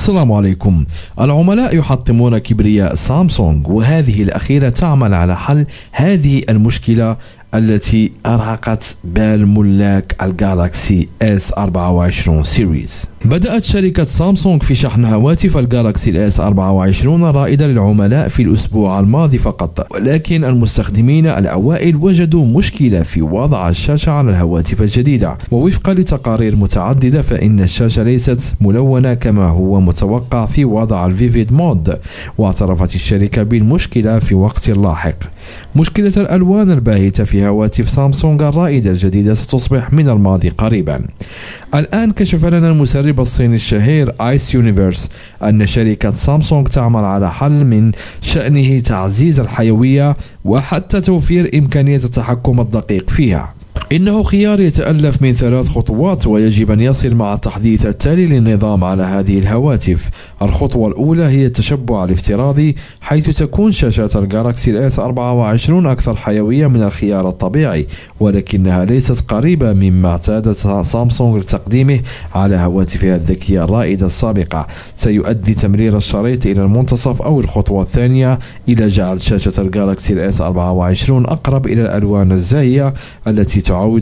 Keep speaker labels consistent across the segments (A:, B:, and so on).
A: السلام عليكم. العملاء يحطمون كبرياء سامسونج، وهذه الأخيرة تعمل على حل هذه المشكلة التي أرهقت بال ملاك الجالاكسي S24 سيريز. بدأت شركة سامسونج في شحن هواتف الجالاكسي S24 الرائدة للعملاء في الأسبوع الماضي فقط، ولكن المستخدمين الأوائل وجدوا مشكلة في وضع الشاشة على الهواتف الجديدة، ووفقا لتقارير متعددة فإن الشاشة ليست ملونة كما هو متوقع في وضع الفيفيد مود، واعترفت الشركة بالمشكلة في وقت لاحق. مشكلة الألوان الباهتة في هواتف سامسونج الرائدة الجديدة ستصبح من الماضي قريبا. الآن كشف لنا المسرب الصيني الشهير آيس يونيفرس أن شركة سامسونج تعمل على حل من شأنه تعزيز الحيوية وحتى توفير إمكانية التحكم الدقيق فيها. إنه خيار يتألف من 3 خطوات، ويجب أن يصل مع التحديث التالي للنظام على هذه الهواتف. الخطوة الأولى هي التشبع الافتراضي، حيث تكون شاشات الجالاكسي S24 أكثر حيوية من الخيار الطبيعي، ولكنها ليست قريبة مما اعتادت سامسونج لتقديمه على هواتفها الذكية الرائدة السابقة. سيؤدي تمرير الشريط إلى المنتصف أو الخطوة الثانية إلى جعل شاشة الجالاكسي S24 أقرب إلى الألوان الزاهية التي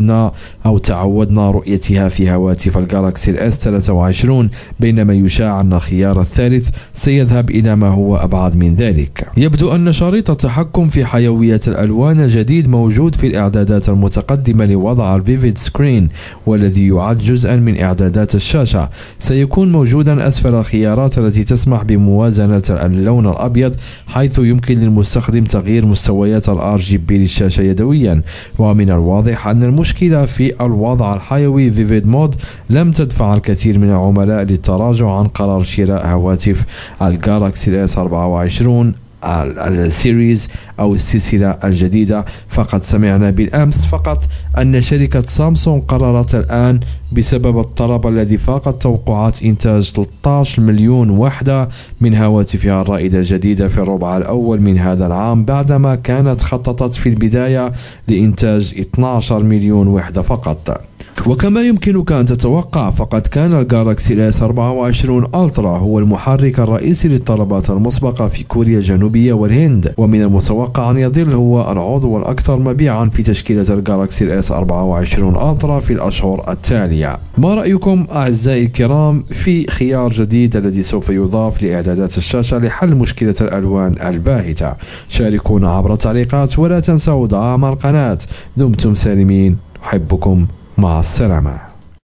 A: تعودنا رؤيتها في هواتف الجالاكسي S23، بينما يشاع أن الخيار الثالث سيذهب إلى ما هو أبعد من ذلك. يبدو أن شريط التحكم في حيوية الألوان الجديد موجود في الإعدادات المتقدمة لوضع الفيفيد سكرين، والذي يعد جزءا من إعدادات الشاشة. سيكون موجودا أسفل الخيارات التي تسمح بموازنة اللون الأبيض، حيث يمكن للمستخدم تغيير مستويات الRGB للشاشة يدويا. ومن الواضح أن المشكلة في الوضع الحيوي فيفيد مود لم تدفع الكثير من العملاء للتراجع عن قرار شراء هواتف الجالاكسي S24 السيريز أو السلسلة الجديدة. فقد سمعنا بالأمس فقط أن شركة سامسونج قررت الآن بسبب الطلب الذي فاق توقعات إنتاج 13 مليون وحدة من هواتفها الرائدة الجديدة في الربع الأول من هذا العام، بعدما كانت خططت في البداية لإنتاج 12 مليون وحدة فقط. وكما يمكنك أن تتوقع، فقد كان الجالاكسي S24 ألترا هو المحرك الرئيسي للطلبات المسبقة في كوريا الجنوبية والهند، ومن المتوقع أن يظل هو العضو الأكثر مبيعا في تشكيلة الجالاكسي S24 ألترا في الأشهر التالية. ما رأيكم أعزائي الكرام في خيار جديد الذي سوف يضاف لإعدادات الشاشة لحل مشكلة الألوان الباهتة؟ شاركونا عبر التعليقات، ولا تنسوا دعم القناة. دمتم سالمين، أحبكم، مع السلامة.